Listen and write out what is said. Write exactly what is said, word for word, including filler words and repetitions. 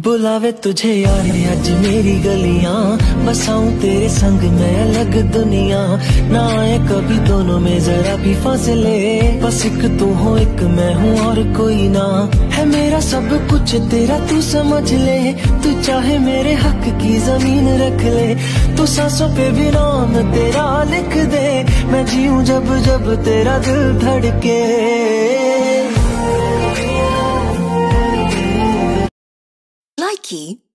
बुलावे तुझे यार आज मेरी गलियां, बसाऊं तेरे संग मैं अलग दुनिया। ना आए कभी दोनों में जरा भी फासले, बस एक तू हो एक मैं हूँ और कोई ना। है मेरा सब कुछ तेरा तू समझ ले, तू चाहे मेरे हक की जमीन रख ले। तू सांसों पे भी नाम तेरा लिख दे, मैं जीऊं जब जब तेरा दिल धड़के। Likey